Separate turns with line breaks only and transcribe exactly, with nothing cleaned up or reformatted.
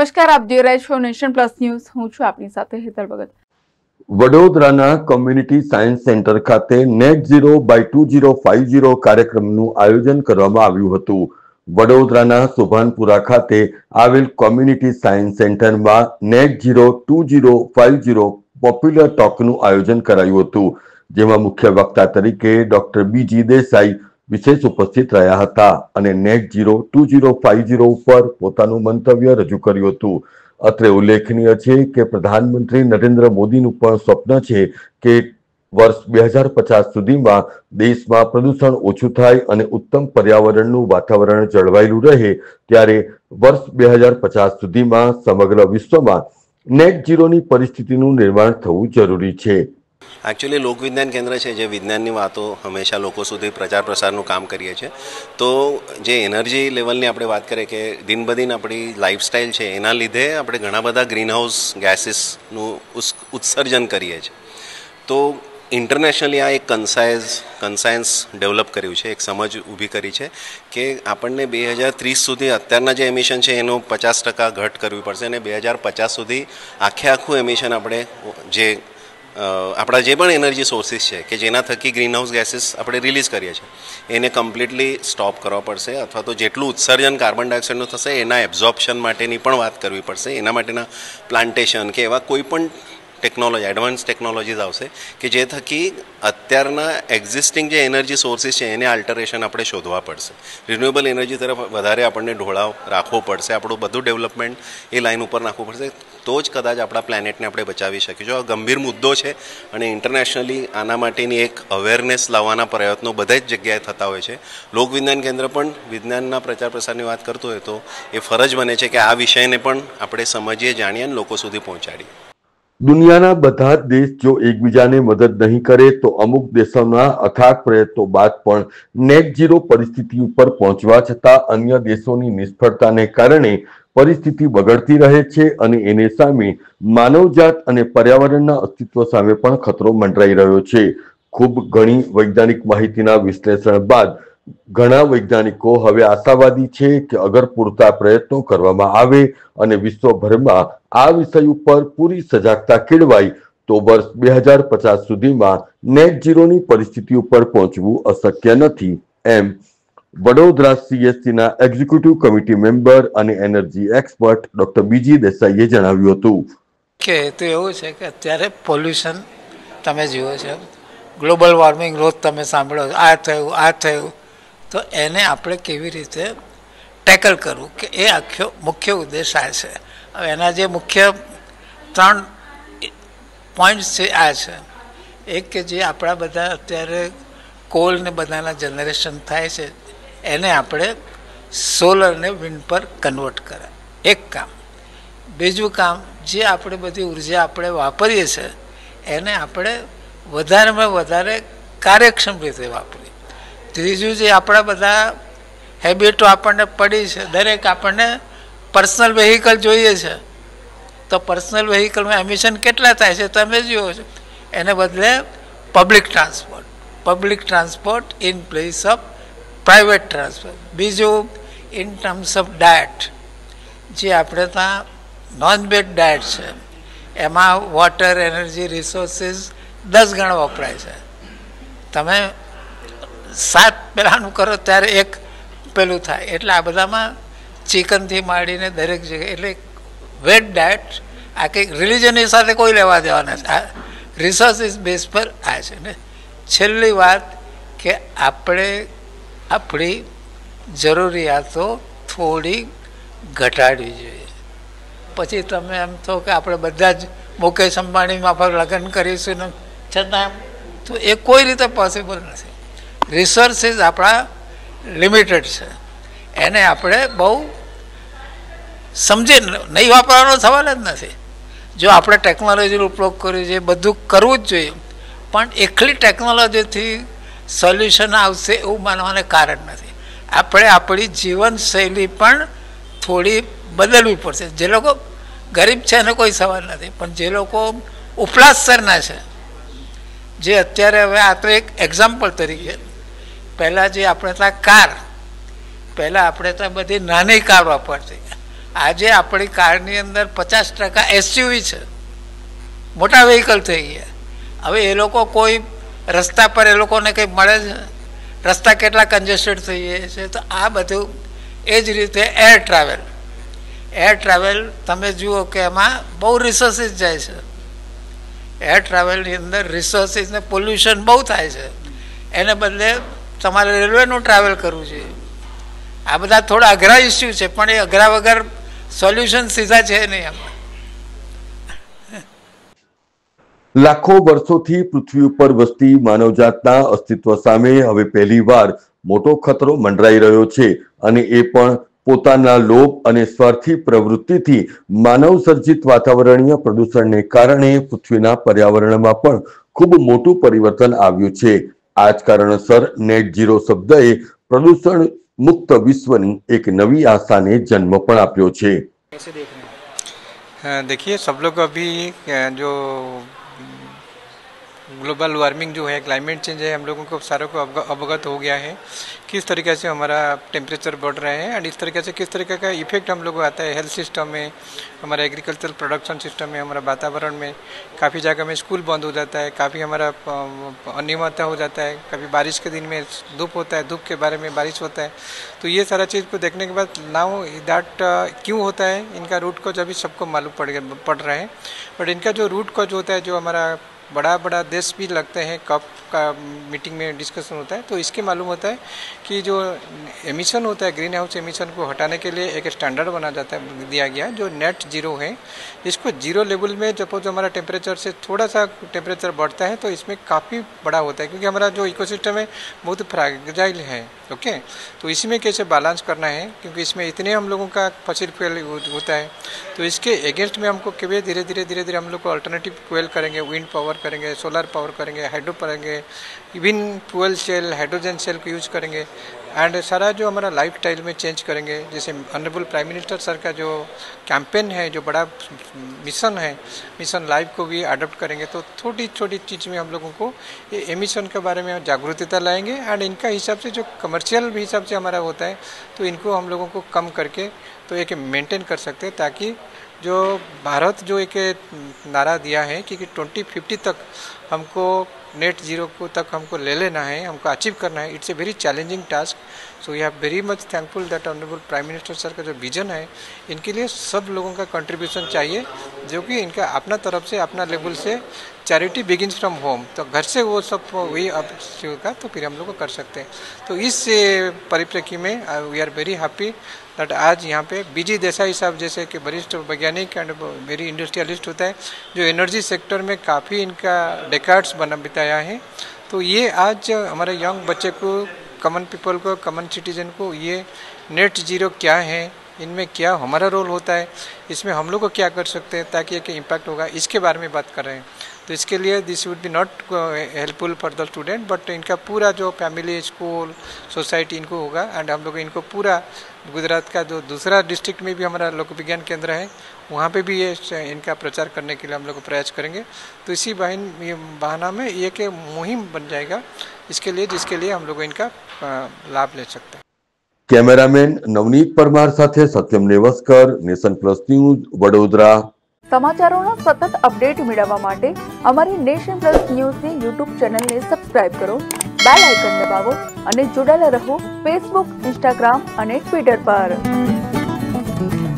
નમસ્કાર, આપ જોઈ રહ્યા છો નેશન પ્લસ ન્યૂઝ. હું છું આપની સાથે હેતલ ભગત.
વડોદરાના કોમ્યુનિટી સાયન્સ સેન્ટર ખાતે net zero by two zero five zero કાર્યક્રમનું આયોજન કરવામાં આવ્યું હતું. વડોદરાના સુભાનપુરા ખાતે આવેલ કોમ્યુનિટી સાયન્સ સેન્ટરમાં net zero two zero five zero popular ટોકનું આયોજન કરાયું હતું, જેમાં મુખ્ય વક્તા તરીકે ડોક્ટર બીજી દેસાઈ વિશેષ ઉપસ્થિત રહ્યા હતા અને net zero two zero five zero ઉપર પોતાનું મંતવ્ય રજૂ કર્યું હતું. અત્રે ઉલ્લેખનીય છે કે પ્રધાનમંત્રી નરેન્દ્ર મોદીનું પણ સ્વપ્ન છે કે વર્ષ બે હજાર પચાસ સુધીમાં દેશમાં પ્રદૂષણ ઓછું થાય અને ઉત્તમ પર્યાવરણનું વાતાવરણ જળવાયેલું રહે. ત્યારે વર્ષ બે હજાર પચાસ સુધીમાં સમગ્ર વિશ્વમાં નેટ ઝીરોની પરિસ્થિતિનું નિર્માણ થવું જરૂરી છે.
એકચ્યુઅલી લોકવિજ્ઞાન કેન્દ્ર છે જે વિજ્ઞાનની વાતો હંમેશા લોકો સુધી પ્રચાર પ્રસારનું કામ કરીએ છીએ. તો જે એનર્જી લેવલની આપણે વાત કરીએ કે દિન બદિન આપણી લાઈફસ્ટાઈલ છે એના લીધે આપણે ઘણા બધા ગ્રીનહાઉસ ગેસીસનું ઉત્સર્જન કરીએ છીએ. તો ઇન્ટરનેશનલી આ એક કન્સાઇઝ કન્સાયન્સ ડેવલપ કર્યું છે, એક સમજ ઊભી કરી છે કે આપણને બે હજાર ત્રીસ સુધી અત્યારના જે એમિશન છે એનું પચાસ ટકા ઘટ કરવી પડશે અને બે હજાર પચાસ સુધી આખે આખું એમિશન આપણે જે આપણા જે પણ એનર્જી સોર્સિસ છે કે જેના થકી ગ્રીનહાઉસ ગેસીસ આપણે રિલીઝ કરીએ છીએ એને કમ્પ્લીટલી સ્ટોપ કરવા પડશે, અથવા તો જેટલું ઉત્સર્જન કાર્બન ડાયોક્સાઇડનું થશે એના એબ્ઝોર્પ્શન માટેની પણ વાત કરવી પડશે. એના માટેના પ્લાન્ટેશન કે એવા કોઈ પણ ટેકનોલોજી એડવાન્સ ટેકનોલોજીસ આવશે કે જે થકી અત્યારના એક્ઝિસ્ટિંગ જે એનર્જી સોર્સિસ છે એને આલ્ટરેશન આપણે શોધવા પડશે. રિન્યુએબલ એનર્જી તરફ વધારે આપણને ઢોળાવ રાખવો પડશે. આપણું બધું ડેવલપમેન્ટ એ લાઈન ઉપર નાખવું પડશે, તો જ કદાચ આપણા પ્લેનેટને આપણે બચાવી શકીશું. આ ગંભીર મુદ્દો છે અને ઇન્ટરનેશનલી આના માટેની એક અવેરનેસ લાવવાના પ્રયત્નો બધા જ જગ્યાએ થતા હોય છે. લોકવિજ્ઞાન કેન્દ્ર પણ વિજ્ઞાનના પ્રચાર પ્રસારની વાત કરતું હોય તો એ ફરજ બને છે કે આ વિષયને પણ આપણે સમજીએ, જાણીએ અને લોકો સુધી પહોંચાડીએ.
દુનિયાના બધા જ દેશ જો એકબીજાને મદદ નહીં કરે તો અમુક દેશોના અથાગ પ્રયત્નો બાદ પણ નેટ ઝીરો પરિસ્થિતિ ઉપર પહોંચવા છતાં અન્ય દેશોની નિષ્ફળતાને કારણે પરિસ્થિતિ બગડતી રહે છે અને એને સામે માનવજાત અને પર્યાવરણના અસ્તિત્વ સામે પણ ખતરો મંડરાઈ રહ્યો છે. ખૂબ ઘણી વૈજ્ઞાનિક માહિતીના વિશ્લેષણ બાદ ઘણા વૈજ્ઞાનિકો હવે આશાવાદી છે કે અગર પૂરતા પ્રયત્નો કરવામાં આવે અને વિશ્વભરમાં આ વિષય ઉપર પૂરી સજાગતા કેળવાય તો વર્ષ બે હજાર પચાસ સુધીમાં નેટ ઝીરોની પરિસ્થિતિ ઉપર પહોંચવું અશક્ય નથી, એમ વડોદરા સીએસસીના એક્ઝિક્યુટિવ કમિટી મેમ્બર અને એનર્જી એક્સપર્ટ ડોક્ટર બીજી દેસાઈએ જણાવ્યું હતું.
કે તો એવું છે કે અત્યારે પોલ્યુશન તમે જુઓ છો, ગ્લોબલ વોર્મિંગ રોજ તમે સાંભળો આ થયું આ થયું, તો એને આપણે કેવી રીતે ટેકલ કરવું કે એ આખો મુખ્ય ઉદ્દેશ આ છે. હવે એના જે મુખ્ય ત્રણ પોઈન્ટ્સ છે આ છે. એક કે જે આપણા બધા અત્યારે કોલ ને બધાના જનરેશન થાય છે એને આપણે સોલર ને વિન્ડ પર કન્વર્ટ કરે, એક કામ. બીજું કામ, જે આપણે બધી ઉર્જા આપણે વાપરીએ છીએ એને આપણે વધારેમાં વધારે કાર્યક્ષમ રીતે વાપરીએ. ત્રીજું, જે આપણા બધા હેબિટો આપણને પડી છે, દરેક આપણને પર્સનલ વેહિકલ જોઈએ છે, તો પર્સનલ વેહિકલમાં એમિશન કેટલા થાય છે તમે જુઓ છો. એને બદલે public transport public transport in place of private transport. બીજું, ઇન ટર્મ્સ ઓફ ડાયટ, જે આપણે ત્યાં નોન વેજ ડાયટ છે એમાં વોટર એનર્જી રિસોર્સિસ દસ ગણા વપરાય છે. તમે સાત પહેલાંનું કરો ત્યારે એક પેલું થાય, એટલે આ બધામાં ચિકનથી માંડીને દરેક જગ્યાએ એટલે વેટ ડાયટ આ કંઈક રિલિજનની સાથે કોઈ લેવા દેવા નથી, આ રિસોર્સિસ બેઝ પર આ છે ને. છેલ્લી વાત કે આપણે આપણી જરૂરિયાતો થોડી ઘટાડવી જોઈએ. પછી તમે એમ થો કે આપણે બધા જ મુકેશ અંબાણી માફક લગ્ન કરીશું ને છતાં તો એ કોઈ રીતે પોસિબલ નથી. રિસોર્સિસ આપણા લિમિટેડ છે, એને આપણે બહુ સમજી નહીં વાપરવાનો સવાલ જ નથી. જો આપણે ટેકનોલોજીનો ઉપયોગ કર્યો છે બધું કરવું જ જોઈએ, પણ એકલી ટેકનોલોજીથી સોલ્યુશન આવશે એવું માનવાને કારણ નથી. આપણે આપણી જીવનશૈલી પણ થોડી બદલવી પડશે. જે લોકો ગરીબ છે એને કોઈ સવાલ નથી, પણ જે લોકો ઉપલા સ્તરના છે, જે અત્યારે હવે આ તો એક એક્ઝામ્પલ તરીકે પહેલાં જે આપણે ત્યાં કાર પહેલાં આપણે ત્યાં બધી નાની કાર વાપરતી, આજે આપણી કારની અંદર પચાસ ટકા એસયુવી છે, મોટા વ્હીકલ થઈ ગયા. હવે એ લોકો કોઈ રસ્તા પર એ લોકોને કંઈ મળે છે? રસ્તા કેટલા કન્જેસ્ટેડ થઈ જાય છે. તો આ બધું એ જ રીતે એર ટ્રાવેલ એર ટ્રાવેલ તમે જુઓ કે એમાં બહુ રિસોર્સિસ જાય છે. એર ટ્રાવેલની અંદર રિસોર્સિસ ને પોલ્યુશન બહુ થાય છે. એને બદલે તમારે રેલવેનું ટ્રાવેલ કરવું જોઈએ. આ બધા થોડા અઘરા ઇસ્યુ છે, પણ એ અઘરા વગર સોલ્યુશન સીધા છે નહીં. આમાં
લાખો વર્ષોથી પૃથ્વી ઉપર વસતી માનવજાતના અસ્તિત્વ સામે હવે પહેલીવાર મોટો ખતરો મંડરાઈ રહ્યો છે, અને એ પણ પોતાના લોભ અને સ્વાર્થી પ્રવૃત્તિથી માનવ સર્જિત વાતાવરણીય પ્રદૂષણને કારણે પૃથ્વીના પર્યાવરણમાં પણ ખૂબ મોટું પરિવર્તન આવ્યું છે. આ જ કારણસર નેટ ઝીરો શબ્દએ પ્રદૂષણ મુક્ત વિશ્વની એક નવી આશાને જન્મ પણ આપ્યો છે.
देखिए, सब लोग अभी जो ग्लोबल वार्मिंग जो है, क्लाइमेट चेंज है, हम लोगों को सारों को अवगत हो गया है किस तरीके से हमारा टेम्परेचर बढ़ रहे हैं एंड इस तरीके से किस तरीके का इफेक्ट हम लोग को आता है हेल्थ सिस्टम में, हमारा एग्रीकल्चरल प्रोडक्शन सिस्टम में, हमारा वातावरण में. काफ़ी जगह में स्कूल बंद हो जाता है, काफ़ी हमारा अनियमितता हो जाता है, कभी बारिश के दिन में धूप होता है, धूप के बारे में बारिश होता है. तो ये सारा चीज़ को देखने के बाद नाउ दैट क्यों होता है, इनका रूट कॉज अभी सबको मालूम पड़ पड़ रहा है. बट इनका जो रूट कॉज होता है, जो हमारा बड़ा बड़ा देश भी लगते हैं, कप का मीटिंग में डिस्कशन होता है, तो इसके मालूम होता है कि जो एमिशन होता है, ग्रीन हाउस एमिशन को हटाने के लिए एक स्टैंडर्ड बना जाता है, दिया गया जो नेट जीरो है. इसको जीरो लेवल में सपोज हमारा टेम्परेचर से थोड़ा सा टेम्परेचर बढ़ता है तो इसमें काफ़ी बड़ा होता है, क्योंकि हमारा जो इकोसिस्टम है बहुत फ्रैजाइल है. ओके, तो इसी में कैसे बैलेंस करना है, क्योंकि इसमें इतने हम लोगों का फसिल फ्यूल होता है, तो इसके अगेंस्ट में हमको कभी धीरे धीरे धीरे धीरे हम लोग को अल्टरनेटिव फ्यूल करेंगे, विंड पावर करेंगे, सोलर पावर करेंगे, हाइड्रो करेंगे, even fuel cell, hydrogen cell को यूज करेंगे एंड सारा जो हमारा लाइफ स्टाइल में चेंज करेंगे. जैसे ऑनरेबल प्राइम मिनिस्टर सर का जो कैंपेन है, जो बड़ा मिशन है, मिशन लाइफ को भी अडॉप्ट करेंगे. तो छोटी छोटी चीज़ में हम लोगों को ये एमिशन के बारे में जागरूकता लाएंगे एंड इनका हिसाब से जो कमर्शियल भी हिसाब से हमारा होता है तो इनको हम लोगों को कम करके तो एक मेंटेन कर सकते हैं, ताकि जो भारत जो एक नारा दिया है कि ट्वेंटी फिफ्टी तक हमको नेट जीरो को तक हमको ले लेना है, हमको अचीव करना है. It's a very challenging task. So we are very much thankful that honourable prime minister sir का जो विजन है, इनके लिए सब लोगों का कंट्रीब्यूशन चाहिए, जो कि इनका अपना तरफ से अपना लेवल से चैरिटी बिगिंस फ्रॉम होम. तो घर से वो सब वही अब का तो फिर हम लोग को कर सकते हैं. तो इस परिप्रेक्षी में we are very happy that आज यहाँ पे बीजी देसाई साहब जैसे कि वरिष्ठ वैज्ञानिक एंड वेरी इंडस्ट्रियलिस्ट होता है, जो एनर्जी सेक्टर में काफ़ी इनका डेकार्ड्स बना बिताया है. तो ये आज हमारे यंग बच्चे को, कॉमन पीपल को, कॉमन सिटीजन को ये नेट जीरो क्या है, इनमें क्या हमारा रोल होता है, इसमें हम लोग को क्या कर सकते हैं ताकि एक इम्पैक्ट होगा, इसके बारे में बात कर रहे हैं. तो इसके लिए this would be not helpful for the student, but इनका पूरा जो फैमिली, स्कूल, सोसाइटी इनको होगा एंड हम लोग इनको पूरा गुजरात का जो दूसरा डिस्ट्रिक्ट में भी हमारा लोक विज्ञान केंद्र है, वहाँ पे भी ये इनका प्रचार करने के लिए हम लोग प्रयास करेंगे. तो इसी बहन बहाना में ये एक मुहिम बन जाएगा इसके लिए, जिसके लिए हम लोग इनका लाभ ले सकते हैं.
कैमरामैन नवनीत परमार साथे Satyam Nevaskar, nation plus news, Vadodara.
સમાચારોના સતત અપડેટ મેળવવા માટે અમારી નેશન પ્લસ ન્યૂઝની યુટ્યુબ ચેનલને સબસ્ક્રાઇબ કરો, બેલ આઇકન દબાવો અને જોડાયેલા રહો ફેસબુક, ઇન્સ્ટાગ્રામ અને ટ્વિટર પર.